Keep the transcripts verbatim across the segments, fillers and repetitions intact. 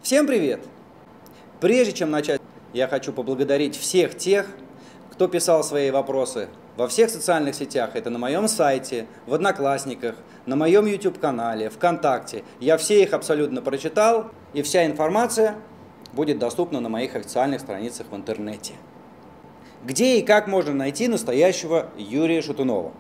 Всем привет! Прежде чем начать, я хочу поблагодарить всех тех, кто писал свои вопросы во всех социальных сетях. Это на моем сайте, в Одноклассниках, на моем YouTube-канале, ВКонтакте. Я все их абсолютно прочитал, и вся информация будет доступна на моих официальных страницах в интернете. Где и как можно найти настоящего Юрия Шатунова?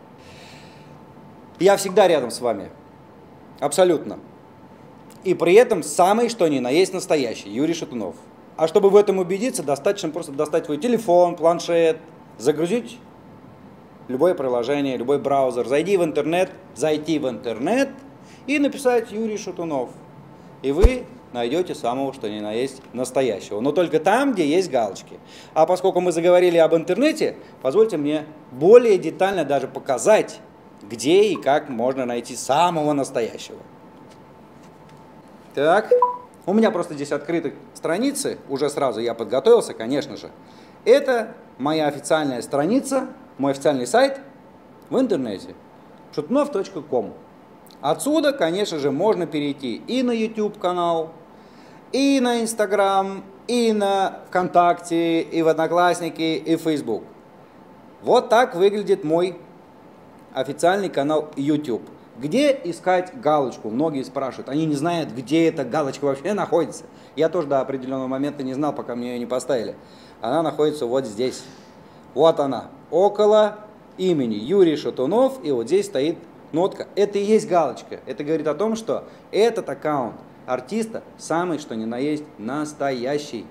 Я всегда рядом с вами. Абсолютно. И при этом самый, что ни на есть, настоящий Юрий Шатунов. А чтобы в этом убедиться, достаточно просто достать свой телефон, планшет, загрузить любое приложение, любой браузер, зайди в интернет, зайти в интернет и написать Юрий Шатунов. И вы найдете самого, что ни на есть, настоящего. Но только там, где есть галочки. А поскольку мы заговорили об интернете, позвольте мне более детально даже показать, где и как можно найти самого настоящего. Так, у меня просто здесь открыты страницы, уже сразу я подготовился, конечно же. Это моя официальная страница, мой официальный сайт в интернете, шатунов точка ком. Отсюда, конечно же, можно перейти и на YouTube канал, и на Instagram, и на ВКонтакте, и в Одноклассники, и в Facebook. Вот так выглядит мой официальный канал YouTube. Где искать галочку? Многие спрашивают, они не знают, где эта галочка вообще находится. Я тоже до определенного момента не знал, пока мне ее не поставили. Она находится вот здесь. Вот она, около имени Юрий Шатунов, и вот здесь стоит нотка. Это и есть галочка. Это говорит о том, что этот аккаунт артиста самый, что ни на есть, настоящий.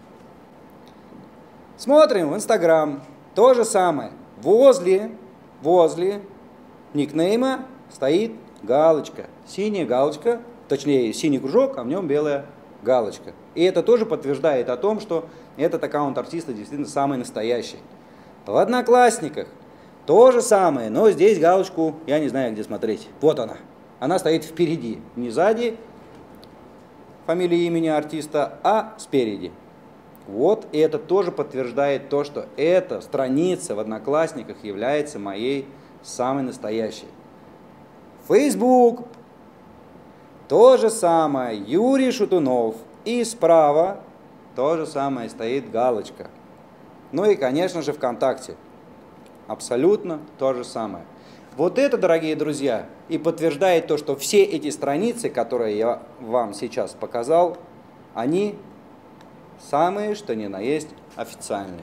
Смотрим в Instagram. То же самое. Возле, возле никнейма стоит галочка. Синяя галочка, точнее синий кружок, а в нем белая галочка. И это тоже подтверждает о том, что этот аккаунт артиста действительно самый настоящий. В Одноклассниках то же самое, но здесь галочку я не знаю, где смотреть. Вот она. Она стоит впереди, не сзади фамилии имени артиста, а спереди. Вот, и это тоже подтверждает то, что эта страница в Одноклассниках является моей самой настоящей. Facebook. То же самое. Юрий Шатунов. И справа то же самое стоит галочка. Ну и, конечно же, ВКонтакте. Абсолютно то же самое. Вот это, дорогие друзья, и подтверждает то, что все эти страницы, которые я вам сейчас показал, они самые, что ни на есть, официальные.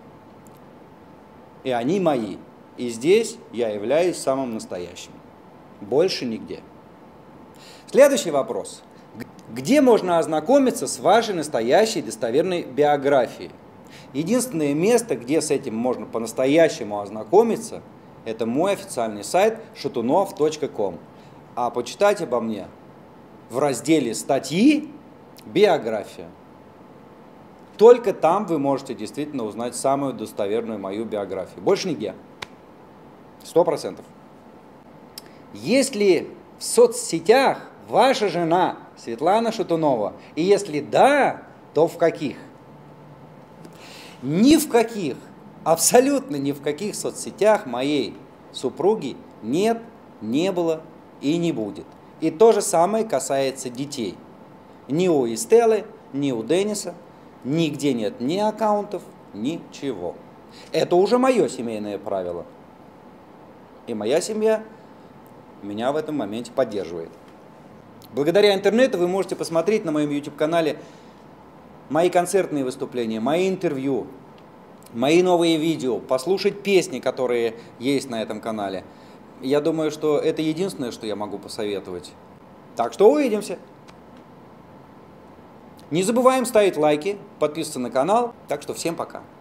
И они мои. И здесь я являюсь самым настоящим. Больше нигде. Следующий вопрос. Где можно ознакомиться с вашей настоящей достоверной биографией? Единственное место, где с этим можно по-настоящему ознакомиться, это мой официальный сайт шатунов точка ком. А почитать обо мне в разделе «Статьи», «Биография». Только там вы можете действительно узнать самую достоверную мою биографию. Больше нигде. Сто процентов. Есть ли в соцсетях ваша жена Светлана Шатунова? И если да, то в каких? Ни в каких, абсолютно ни в каких соцсетях моей супруги нет, не было и не будет. И то же самое касается детей. Ни у Эстеллы, ни у Денниса, нигде нет ни аккаунтов, ничего. Это уже мое семейное правило. И моя семья меня в этом моменте поддерживает. Благодаря интернету вы можете посмотреть на моем YouTube-канале мои концертные выступления, мои интервью, мои новые видео, послушать песни, которые есть на этом канале. Я думаю, что это единственное, что я могу посоветовать. Так что увидимся. Не забываем ставить лайки, подписываться на канал. Так что всем пока.